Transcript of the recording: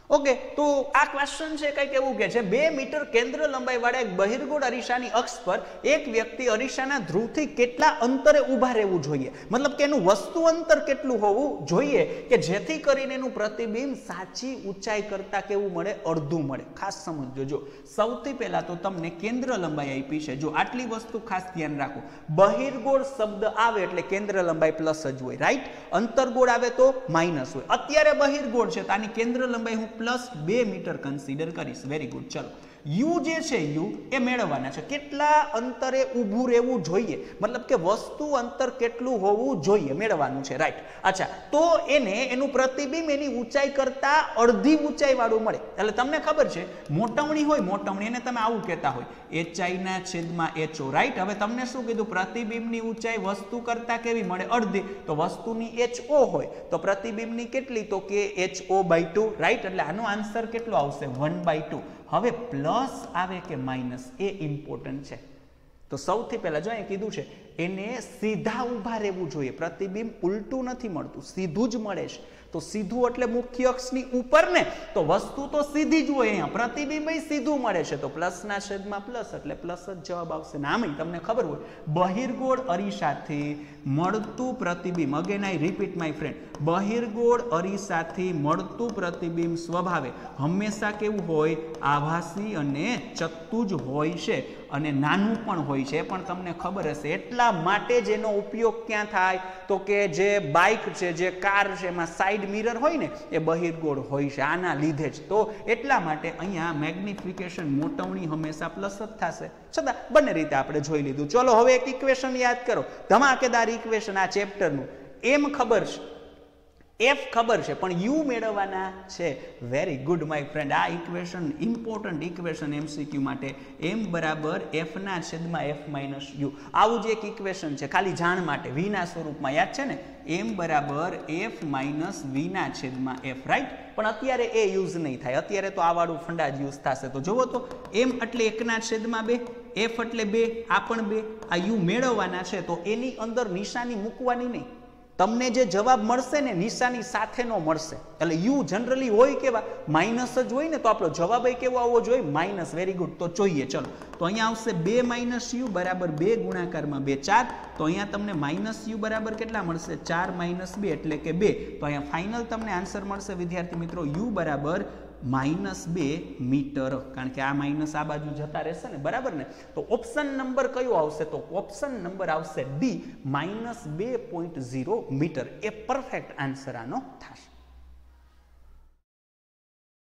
Okay तो आ question है कई केवुं के छे 2 मीटर केंद्र लंबाई वाळा एक बहिर्गोળ अरीसानी अक्ष पर एक व्यक्ति अरीसाना ध्रुवथी केटला अंतरे ऊभा रहेवुं जोईए मतलब के एनुं वस्तु अंतर केटલું होवुं जोईए के जेथी करीने एनुं प्रतिबिंब साची ऊंचाई करता केवुं मळे अर्धुं मळे खास समजजो जो सौथी पहेला तो तमने केंद्र लंबाई आपी छे जो आटली वस्तु खास ध्यान राखो बहिर्गोળ शब्द आवे एटले केंद्र लंबाई प्लस ज होय राइट अंतर्गोળ आवे तो माइनस होय अत्यारे बहिर्गोળ छे तो आनी केंद्र लंबाई हूँ +2 मीटर कन्सिडर करीश वेरी गुड चलो यू जे छे यू ए मेळववाना छे केटला अंतरे ऊभું રહેવું જોઈએ मतलब के वस्तु अंतर केटલું હોવું જોઈએ મેળવવાનું છે રાઈટ अच्छा तो એને એનું પ્રતિબિંબ એની ઊંચાઈ કરતા અડધી ઊંચાઈ વાળું મળે એટલે તમને ખબર છે મોટવણી હોય મોટવણી એને તમે આવું કહેતા હોય hi ના છેદમાં ho રાઈટ હવે તમને શું કીધું પ્રતિબિંબની ઊંચાઈ વસ્તુ કરતા કેવી મળે અડધી તો વસ્તુની ho હોય તો પ્રતિબિંબની કેટલી તો કે ho/2 રાઈટ એટલે આનો આન્સર કેટલો આવશે 1/2 હવે प्लस आवे के माइनस ए इम्पोर्टंट है तो सौथी पहला जो कीधुं छे एने सीधा उभा रहेवुं जोईए प्रतिबिंब उल्टू नहीं मळतुं सीधुं ज मळे छे तो सीधुं एटले मुख्य अक्षनी उपर ने तो वस्तु तो सीधी ज होय अहींया प्रतिबिंब सीधुं मळे छे तो प्लस ना छेदमां प्लस एटले प्लस ज जवाब आवशे ने आमय तमने खबर होय बहिर्गोળ अरीसाथी मळतुं प्रतिबिंब again I repeat my friend बहिर्गोળ अरीसाथी मळतुं प्रतिबिंब स्वभावे हमेशा केवुं होय आभासी अने चत्तुं ज होय छे अने नानुं पण होय छे पण तमने खबर हशे એટલા માટે જેનો ઉપયોગ ક્યાં થાય તો કે જે બાઇક છે જે કાર છે એમાં સાઇડ મિરર હોય ને એ બહિર્ગોળ હોય છે આના લીધે જ તો એટલા માટે અહીંયા મેગ્નિફિકેશન મોટવણી હંમેશા પ્લસ જ થશે છતાં બંને રીતે આપણે જોઈ લીધું ચલો હવે એક ઇક્વેશન યાદ કરો ધમાકેદાર ઇક્વેશન આ ચેપ્ટરનું એમ ખબર છે एफ खबर है पण यू मेळववाना छे वेरी गुड माय फ्रेंड आ इक्वेशन इम्पोर्टंट इक्वेशन एमसीक्यू माटे एम बराबर एफ ना छेदमां एफ माइनस यू आवुं ज एक इक्वेशन छे खाली जाण माटे वी ना स्वरूपमां याद छे ने एम बराबर एफ माइनस वी ना छेदमां एफ राइट पण अत्यारे ए यूज नहीं थाय अत्यारे तो आ वाळुं फंडा ज यूज थशे तो जोवो तो एम एटले 1 ना छेदमां 2 एफ एटले 2 आ पण 2 आ यू मेळववाना छे तो एनी अंदर निशानी मूकवानी नहीं तमने जे जवाब मळशे ने निशानी साथेनो मळशे એટલે u जनरली होय केवा माइनस ज होय ने तो आपणो जवाब ए केवो आवવો જોઈએ माइनस वेरी गुड तो જોઈએ चलो तो अहींया आवशे 2 - u बराबर 2 गुणाकारमां 2 4 तो अहींया तमने -u बराबर केटला मळशे 4 - 2 એટલે કે 2 तो अहींया फाइनल तमने आंसर मळशे विद्यार्थी मित्रों u बराबर -2 मीटर कारण के आ माइनस आ बाजू जता रहेशे ने बराबर ने तो ऑप्शन नंबर कयो आवशे तो ऑप्शन नंबर आवशे डी -2.0 मीटर ए परफेक्ट आंसर आनो थशे।